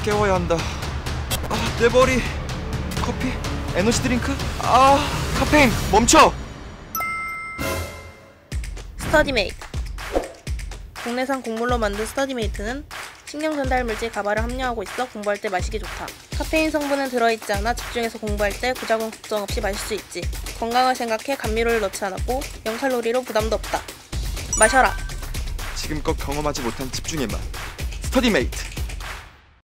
깨워야 한다. 내 머리. 커피? 에너지 드링크? 카페인 멈춰! 스터디메이트. 국내산 곡물로 만든 스터디메이트는 신경 전달 물질 가바를 함유하고 있어 공부할 때 마시기 좋다. 카페인 성분은 들어있지 않아 집중해서 공부할 때 부작용 걱정 없이 마실 수 있지. 건강을 생각해 감미료를 넣지 않았고 0칼로리로 부담도 없다. 마셔라. 지금껏 경험하지 못한 집중의 맛. 스터디메이트.